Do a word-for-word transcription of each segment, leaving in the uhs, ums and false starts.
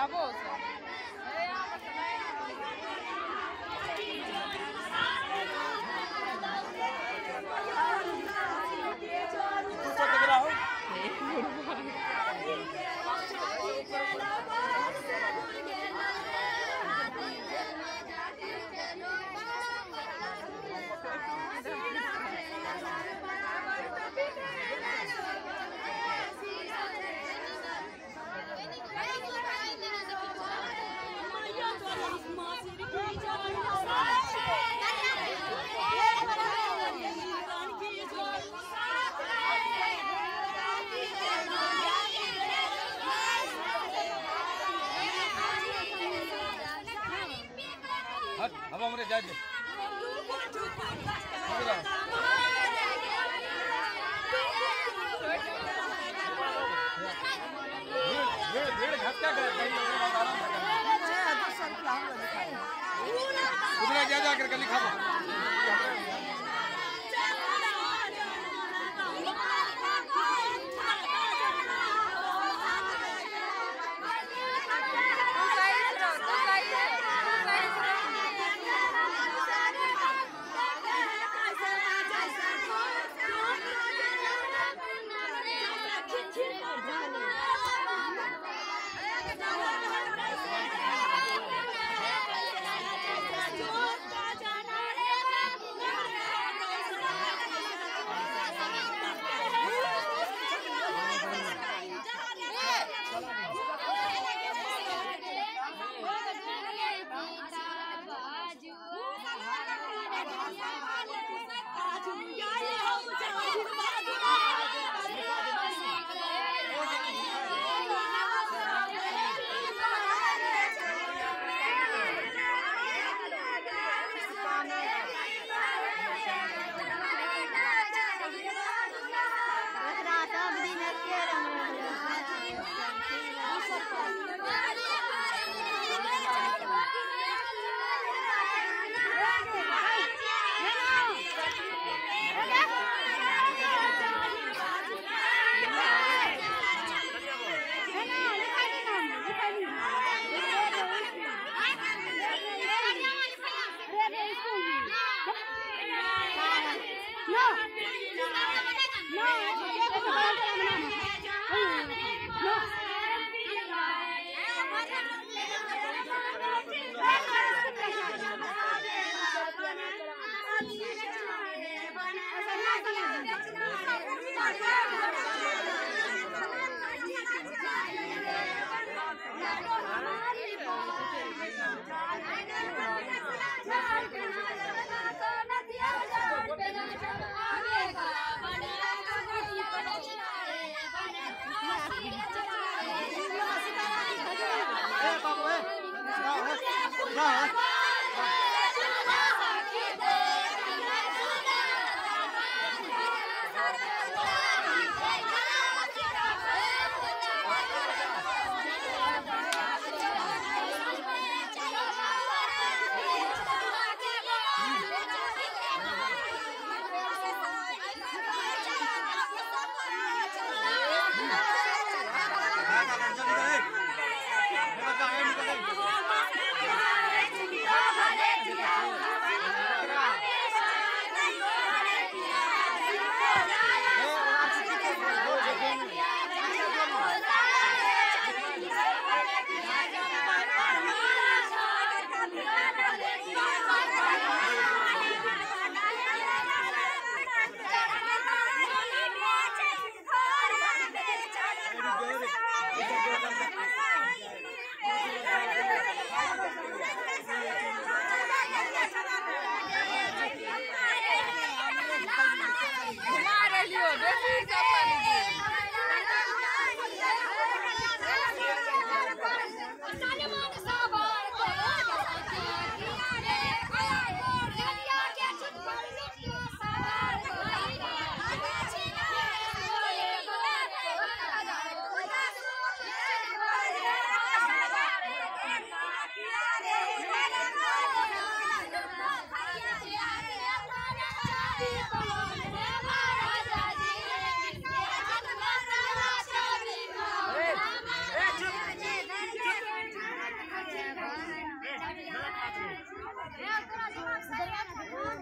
bolsa. अब हमरे जाए भीड़ घट क्या उधर जा जाकर के लिखा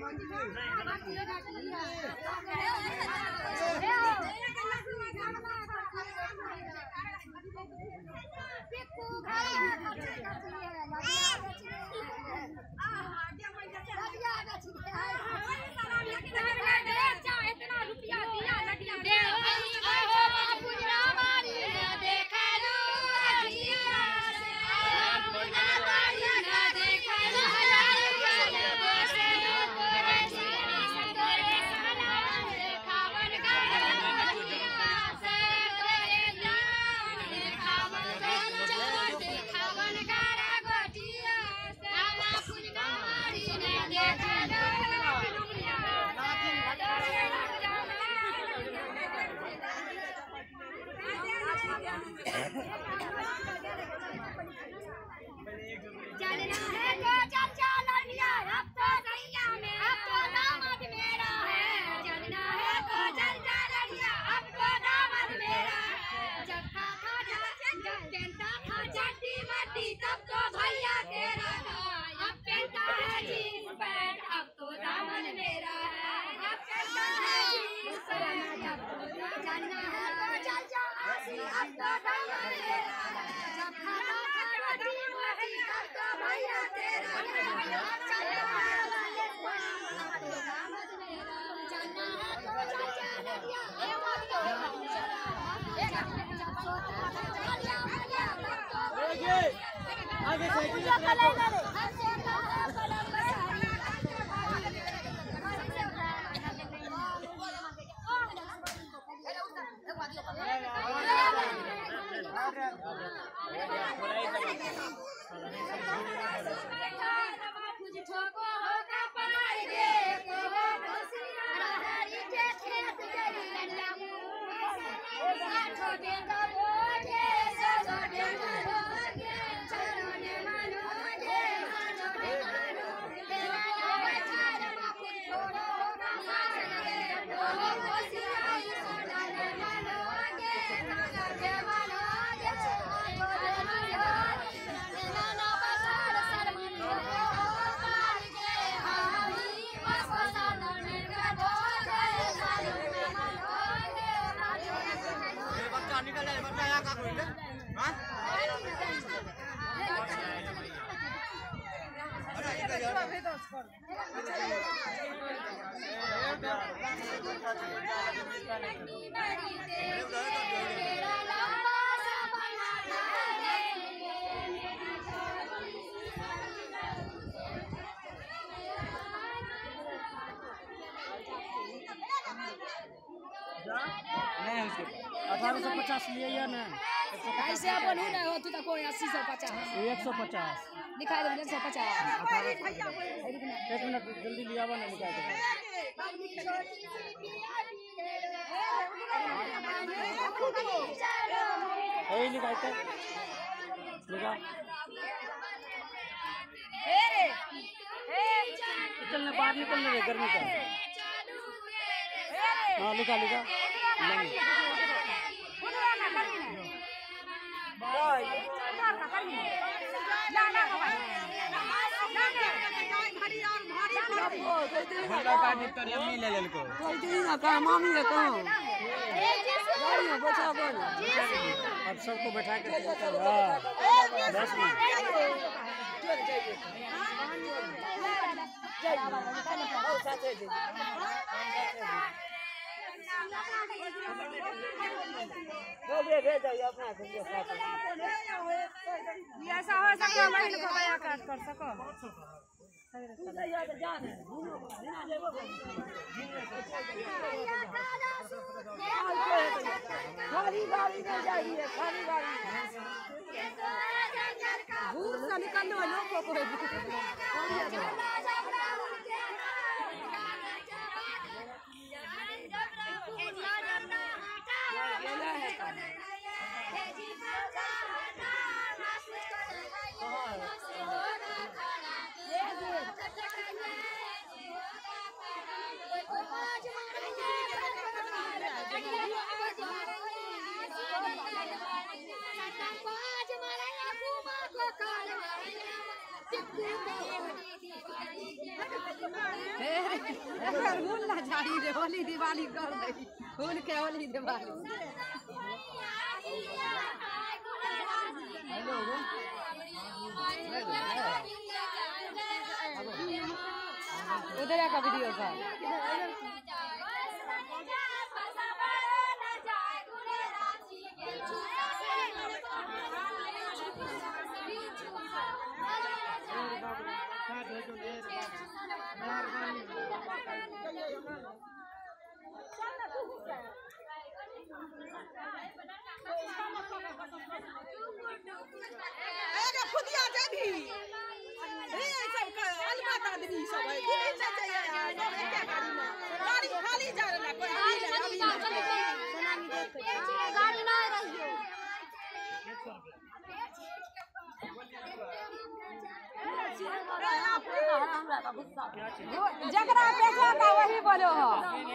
अठारह सौ पचास लिए या ना ऐसे अपन हो ना हो तू तो कोई अस्सी सौ पचास एक सौ पचास दिखा दे एक सौ पचास एक मिनट जल्दी लिया ना निकाल दे यही निकाल के निकाल चलने बाहर निकलने दे गर्मी का हाँ लिखा लिखा अब सबको बैठा के दस मिनट ऐसा हो सके महिला को बया काट कर सको खाली गाड़ी में जाइए खाली गाड़ी भूल से निकलने वाले लोगों को Hey फूल ना झाड़ी रे होली दिवाली कर दे फूल के होली दिवाली उधर का वीडियो का अरे खुदिया जाबी ए सब अलमत आदमी सब है दिल्ली से चाहिए यार सब एक गाड़ी में गाड़ी खाली जा रहा कोई अभी गाड़ी ना रहियो जगरा पैसा का वही बोलो हो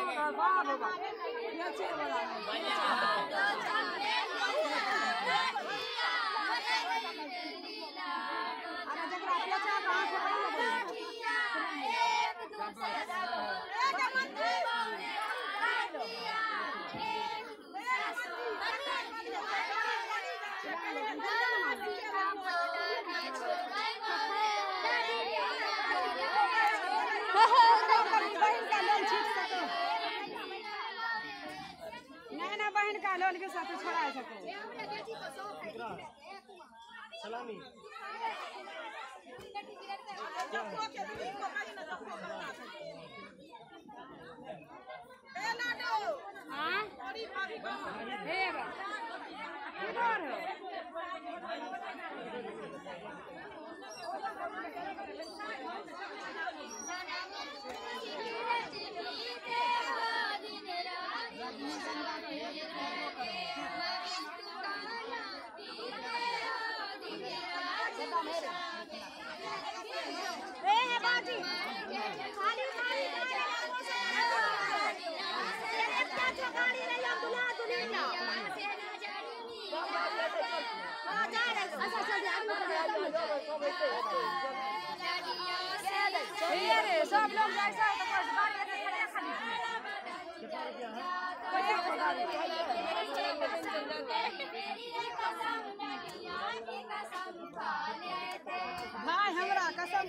नैना बहन का लोन के साथ छोड़ा सको सलामी हाँ हेगा इधर हो ए बाजी खाली खाली गाड़ी नहीं हम दुला दुनिया हां जा रहे अच्छा चल ये रे सब लोग जैसा तो बस बात करते खड़े खाली भाई हमरा कसम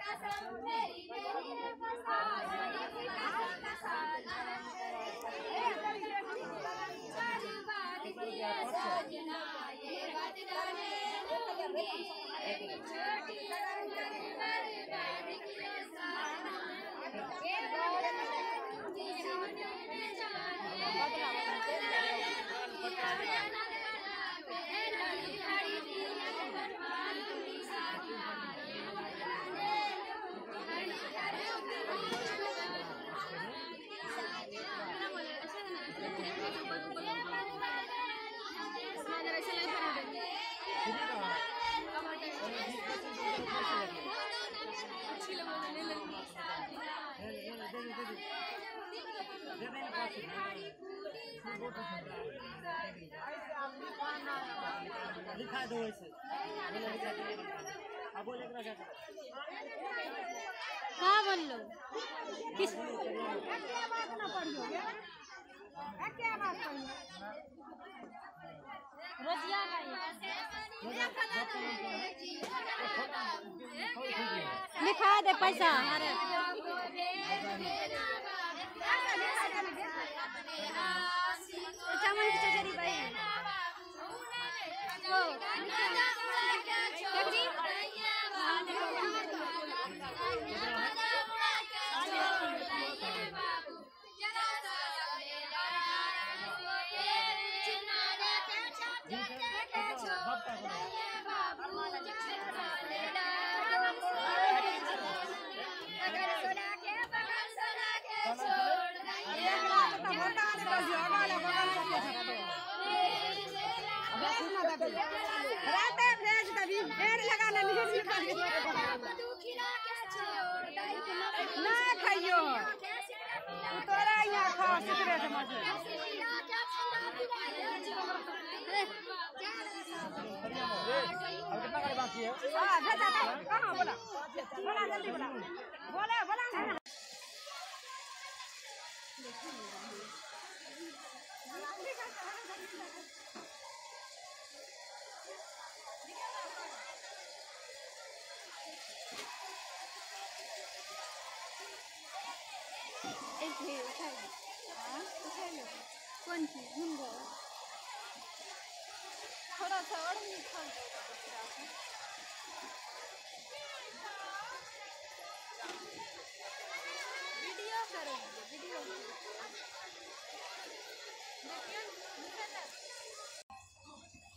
लिखा दो ऐसे अब बोले क्या कहां बोल लो किस क्या बात ना पढ़ियो क्या बात पढ़ियो रोजिया लिखा दे पैसा अरे चमन की चचरी भाई ओ कजी रात भेज कभी ढेर लगा ले ना खाइयो तोरा यहाँ खा सिगरेट मजे अब कितना गाड़ी बाकी है? हाँ भेजा कहाँ बोला बोला जल्दी बोला बोला बोला एक हे उठाइ हाँ उठाइ लो कौन सी घूम गया थोड़ा सा और निकाल दो